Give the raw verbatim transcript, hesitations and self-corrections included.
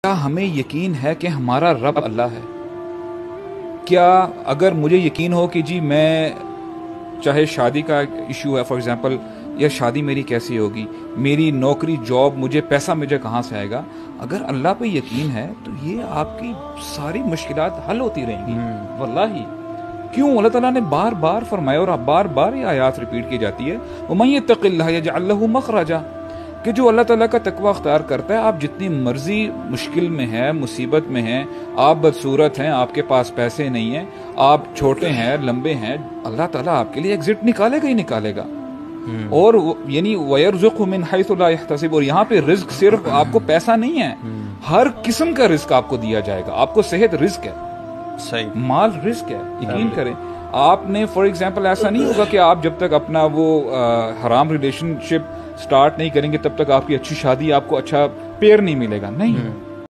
کیا ہمیں یقین ہے کہ ہمارا رب اللہ ہے؟ کیا اگر مجھے یقین ہو کہ جی میں چاہے شادی کا ایشو ہے فار ایگزامپل، یا شادی میری کیسی ہوگی، میری نوکری جاب، مجھے پیسہ مجھے کہاں سے آئے گا، اگر اللہ پہ یقین ہے تو یہ آپ کی ساری مشکلات حل ہوتی رہیں گی واللہ۔ کیوں؟ اللہ تعالیٰ نے بار بار فرمایا اور بار بار یہ آیات ریپیٹ کی جاتی ہے، وَمَن يَتَّقِ اللَّهَ يَجْعَل لَّهُ مَخْرَجًا، کہ جو اللہ تعالیٰ کا تقوی اختیار کرتا ہے، آپ جتنی مرضی مشکل میں ہیں، مصیبت میں ہیں، آپ بدصورت ہیں، آپ کے پاس پیسے نہیں ہیں، آپ چھوٹے ہیں لمبے ہیں، اللہ تعالیٰ آپ کے لیے ایگزٹ نکالے گا ہی نکالے گا۔ اور یعنی وَيَرْزُقْهُ مِنْ حَيْثُ لَا يَحْتَسِبُ، اور یہاں پہ رزق صرف آپ کو پیسہ نہیں ہے، ہر قسم کا رزق آپ کو دیا جائے گا۔ آپ کو صحت رزق ہے، صحیح، مال رزق ہے، یقین کریں۔ آپ نے فار ایگزامپل ایسا نہیں ہوگا کہ آپ جب تک اپنا وہ حرام ریلیشن شپ سٹارٹ نہیں کریں گے تب تک آپ کی اچھی شادی، آپ کو اچھا پیئر نہیں ملے گا، نہیں۔